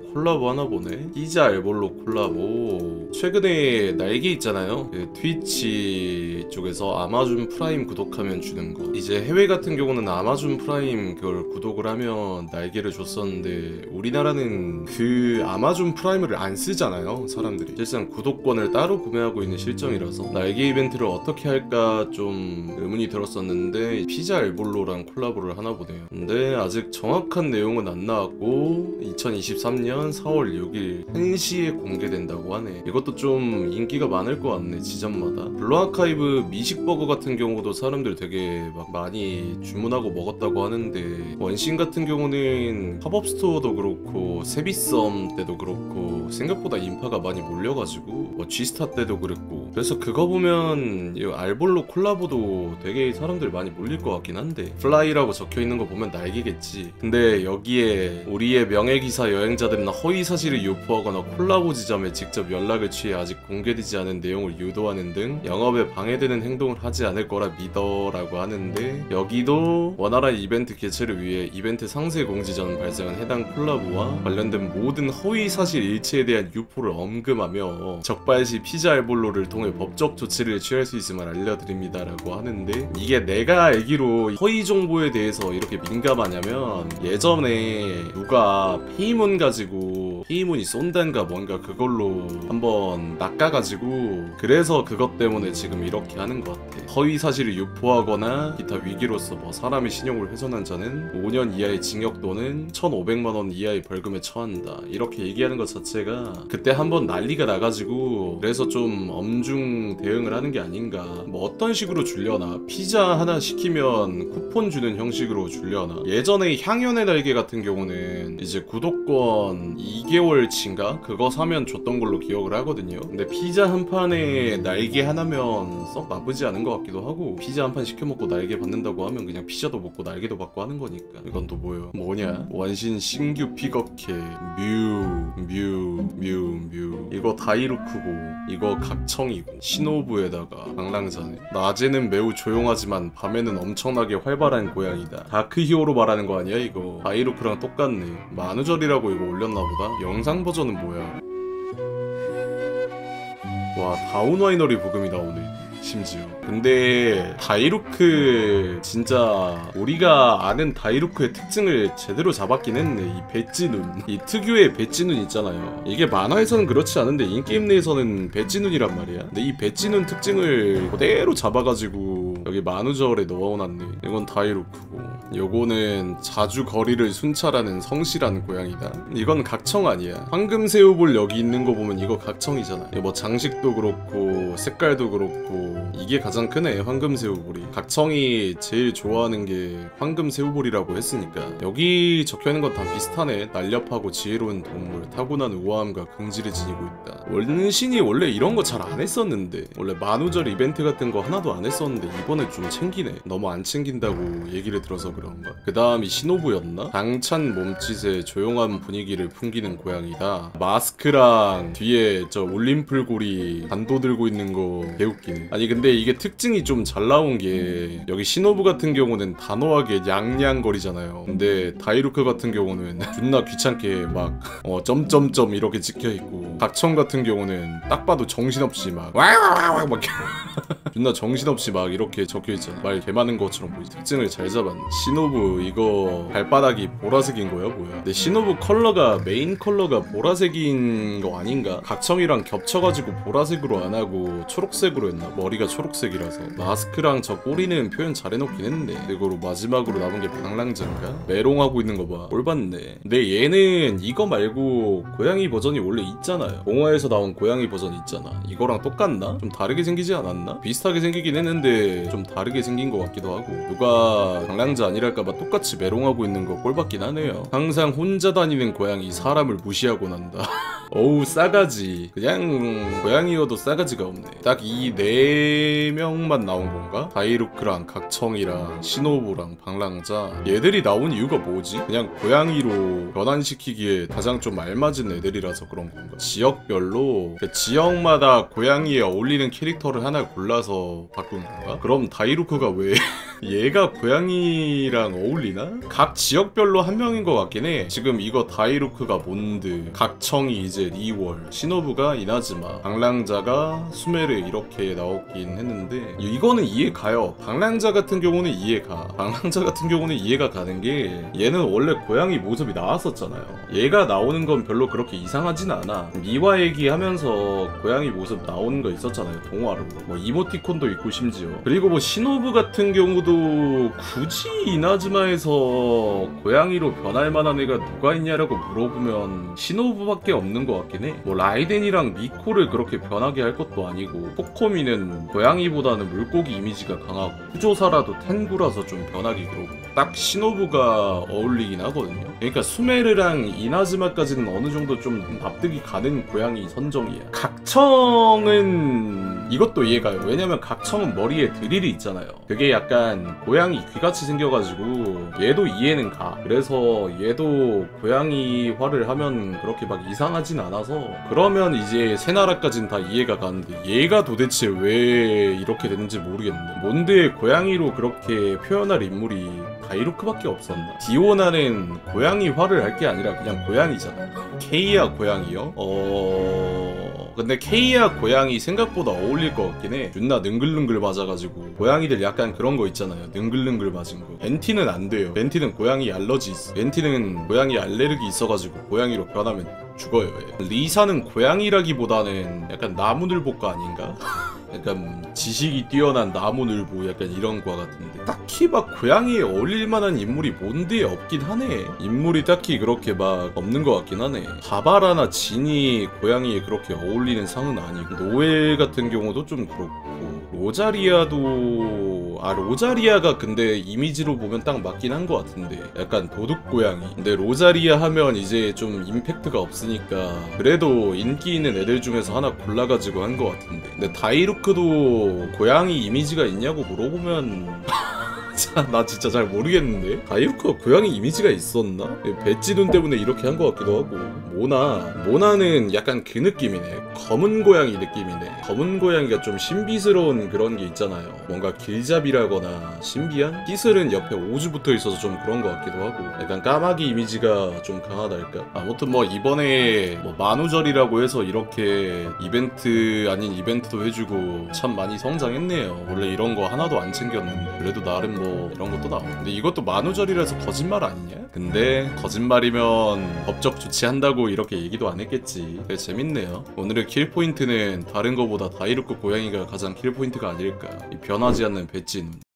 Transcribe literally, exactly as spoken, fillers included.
콜라보 하나 보네. 피자 알볼로 콜라보. 최근에 날개 있잖아요, 그 트위치 쪽에서 아마존 프라임 구독하면 주는 거. 이제 해외 같은 경우는 아마존 프라임 그걸 구독을 하면 날개를 줬었는데 우리나라는 그 아마존 프라임을 안 쓰잖아요, 사람들이. 실상 구독권을 따로 구매하고 있는 실정이라서 날개 이벤트를 어떻게 할까 좀 의문이 들었었는데 피자 알볼로랑 콜라보를 하나 보네요. 근데 아직 정확한 내용은 안 나왔고 이천이십삼 년 사월 육일 한 시에 공개된다고 하네. 이것도 좀 인기가 많을 것 같네, 지점마다. 블루아카이브 미식버거 같은 경우도 사람들 되게 막 많이 주문하고 먹었다고 하는데, 원신 같은 경우는 팝업 스토어도 그렇고 세비썸 때도 그렇고 생각보다 인파가 많이 몰려가지고, 뭐 G스타 때도 그랬고, 그래서 그거 보면 이 알볼로 콜라보도 되게 사람들 많이 몰릴 것 같긴 한데, 플라이라고 적혀있는 거 보면 날개겠지. 근데 여기에 우리의 명예기사 여행자들은 허위사실을 유포하거나 콜라보 지점에 직접 연락을 취해 아직 공개되지 않은 내용을 유도하는 등 영업에 방해되는 행동을 하지 않을 거라 믿어 라고 하는데, 여기도 원활한 이벤트 개최를 위해 이벤트 상세 공지 전 발생한 해당 콜라보와 관련된 모든 허위사실 일체에 대한 유포를 엄금하며 적발 시 피자 알볼로를 통해 법적 조치를 취할 수 있음을 알려드립니다 라고 하는데, 이게 내가 알기로 허위 정보에 대해서 이렇게 민감하냐면 예전에 누가 페이몬 가지고 페이몬이 쏜단가 뭔가 그걸로 한번 낚아가지고, 그래서 그것 때문에 지금 이렇게 하는 것 같아. 허위 사실을 유포하거나 기타 위기로서 뭐 사람의 신용을 훼손한 자는 오 년 이하의 징역 또는 천오백만 원 이하의 벌금에 처한다, 이렇게 얘기하는 것 자체가 그때 한번 난리가 나가지고 그래서 좀 엄중 대응을 하는 게 아닌가. 뭐 어떤 식으로 줄려나, 피자 하나 시키면 쿠폰 주는 형식으로 줄려나. 예전에 향연의 날개 같은 경우는 이제 구독권 이 개월치인가 그거 사면 줬던 걸로 기억을 하거든요. 근데 피자 한 판에 날개 하나면 썩 나쁘지 않은 것 같기도 하고, 피자 한 판 시켜먹고 날개 받는다고 하면 그냥 피자도 먹고 날개도 받고 하는 거니까. 이건 또 뭐요? 뭐냐? 원신 신규 픽업캐 뮤 뮤 뮤 뮤. 이거 다이루크고 이거 각청이고 시노부에다가 방랑자네. 낮에는 매우 조용하지만 밤에는 엄청나게 활발한 고양이다. 다크히어로 말하는 거 아니야 이거? 다이루크랑 똑같네. 만우절이라고 이거 올렸나보다. 영상 버전은 뭐야? 와, 다운와이너리 부금이 나오네 심지어. 근데 다이루크 진짜 우리가 아는 다이루크의 특징을 제대로 잡았긴 했네. 이 배지눈, 이 특유의 배지눈 있잖아요. 이게 만화에서는 그렇지 않은데 인게임 내에서는 배지눈이란 말이야. 근데 이 배지눈 특징을 그대로 잡아가지고 여기 만우절에 넣어놨네. 이건 다이루크고, 요거는 자주 거리를 순찰하는 성실한 고양이다. 이건 각청 아니야. 황금새우볼 여기 있는 거 보면 이거 각청이잖아. 뭐 장식도 그렇고 색깔도 그렇고 이게 가장 크네, 황금새우볼이. 각청이 제일 좋아하는 게 황금새우볼이라고 했으니까 여기 적혀있는 건 다 비슷하네. 날렵하고 지혜로운 동물, 타고난 우아함과 긍지를 지니고 있다. 원신이 원래 이런 거 잘 안 했었는데, 원래 만우절 이벤트 같은 거 하나도 안 했었는데 이번에 좀 챙기네. 너무 안 챙긴다고 얘기를 들어서 그런가. 그 다음이 시노부였나? 당찬 몸짓에 조용한 분위기를 풍기는 고양이다. 마스크랑 뒤에 저 올림플고리 단도 들고 있는 거 개웃기네. 아니 근데 이게 특징이 좀 잘 나온 게, 여기 시노부 같은 경우는 단호하게 냥냥거리잖아요. 근데 다이루크 같은 경우는 존나 귀찮게 막 어 점점점 이렇게 찍혀있고, 각청 같은 경우는 딱 봐도 정신없이 막 와와와와 막 존나 정신없이 막 이렇게 적혀있잖아. 말 개 많은 것처럼 보이지. 특징을 잘 잡았네. 시노부 이거 발바닥이 보라색인 거야 뭐야? 근데 시노부 컬러가 메인 컬러가 보라색인 거 아닌가? 각청이랑 겹쳐가지고 보라색으로 안 하고 초록색으로 했나? 머리가 초록색이라서. 마스크랑 저 꼬리는 표현 잘 해놓긴 했는데, 이거로 마지막으로 남은 게 방랑자인가? 메롱하고 있는 거 봐. 꼴봤네. 근데 얘는 이거 말고 고양이 버전이 원래 있잖아요. 동화에서 나온 고양이 버전 있잖아. 이거랑 똑같나? 좀 다르게 생기지 않았나? 비슷하게 생기긴 했는데 좀 다르게 생긴 것 같기도 하고. 누가 방랑자 아니랄까봐 똑같이 메롱하고 있는 거 꼴봤긴 하네요. 항상 혼자 다니는 고양이, 사람을 무시하고 난다. 어우 싸가지. 그냥 고양이여도 싸가지가 없네. 딱 이 네 명만 나온 건가? 다이루크랑 각청이랑 시노부랑 방랑자, 얘들이 나온 이유가 뭐지? 그냥 고양이로 변환시키기에 가장 좀 알맞은 애들이라서 그런 건가? 지역별로 그 지역마다 고양이에 어울리는 캐릭터를 하나 골라서 바꾼 건가? 그럼 다이루크가 왜 얘가 고양이랑 어울리나? 각 지역별로 한 명인 것 같긴 해. 지금 이거 다이루크가 몬드, 각청이 이제 리월, 시노부가 이나즈마, 방랑자가 수메르 이렇게 나오긴 했는데 이거는 이해 가요. 방랑자 같은 경우는 이해 가. 방랑자 같은 경우는 이해가 가는 게 얘는 원래 고양이 모습이 나왔었잖아요. 얘가 나오는 건 별로 그렇게 이상하진 않아. 미화 얘기하면서 고양이 모습 나오는 거 있었잖아요. 동화로. 뭐 이모티콘도 있고 심지어. 그리고 뭐 시노부 같은 경우도 굳이 이나즈마에서 고양이로 변할 만한 애가 누가 있냐라고 물어보면 시노부밖에 없는 것 같긴 해. 뭐 라이덴이랑 미코를 그렇게 변하게 할 것도 아니고 코코미는 고양이보다는 물고기 이미지가 강하고 후조사라도 텐구라서 좀 변하기 그러고 딱 시노부가 어울리긴 하거든요. 그러니까 수메르랑 이나즈마까지는 어느 정도 좀 납득이 가는 고양이 선정이야. 각청은 이것도 이해가요. 왜냐면 각청은 머리에 드릴이 있잖아요. 그게 약간 고양이 귀같이 생겨가지고 얘도 이해는 가. 그래서 얘도 고양이화를 하면 그렇게 막 이상하진 않아서 그러면 이제 세 나라까진 다 이해가 가는데 얘가 도대체 왜 이렇게 됐는지 모르겠는데 몬드의 고양이로 그렇게 표현할 인물이 다이루크밖에 없었나? 디오나는 고양이화를 할 게 아니라 그냥 고양이잖아. 케이아 고양이요? 어... 근데 케이아 고양이 생각보다 어울릴 것 같긴 해. 존나 능글능글 맞아가지고 고양이들 약간 그런 거 있잖아요. 능글능글 맞은 거. 벤티는 안 돼요. 벤티는 고양이 알러지 있어. 벤티는 고양이 알레르기 있어가지고 고양이로 변하면 죽어요. 얘. 리사는 고양이라기보다는 약간 나무늘보과 아닌가? 약간 지식이 뛰어난 나무늘보 약간 이런 과 같은데 딱히 막 고양이에 어울릴 만한 인물이 몬드에 없긴 하네. 인물이 딱히 그렇게 막 없는 것 같긴 하네. 바바라나 진이 고양이에 그렇게 어울리는 상은 아니고 노엘 같은 경우도 좀 그렇고 로자리아도 아 로자리아가 근데 이미지로 보면 딱 맞긴 한 것 같은데 약간 도둑고양이. 근데 로자리아 하면 이제 좀 임팩트가 없으니까 그래도 인기 있는 애들 중에서 하나 골라가지고 한 것 같은데 근데 다이루크도 고양이 이미지가 있냐고 물어보면 나 진짜 잘 모르겠는데 다이루크가 고양이 이미지가 있었나? 배지눈 때문에 이렇게 한 것 같기도 하고 모나 모나는 약간 그 느낌이네. 검은 고양이 느낌이네. 검은 고양이가 좀 신비스러운 그런 게 있잖아요. 뭔가 길잡이라거나 신비한? 피슬은 옆에 오즈 붙어 있어서 좀 그런 것 같기도 하고 약간 까마귀 이미지가 좀 강하달까? 아무튼 뭐 이번에 뭐 만우절이라고 해서 이렇게 이벤트 아닌 이벤트도 해주고 참 많이 성장했네요. 원래 이런 거 하나도 안 챙겼는데 그래도 나름 뭐 이런 것도 나오고 근데 이것도 만우절이라서 거짓말 아니냐? 근데 거짓말이면 법적 조치한다고 이렇게 얘기도 안 했겠지. 되게 재밌네요. 오늘의 킬포인트는 다른 거보다 다이루크 고양이가 가장 킬포인트가 아닐까. 이 변하지 않는 배지눈.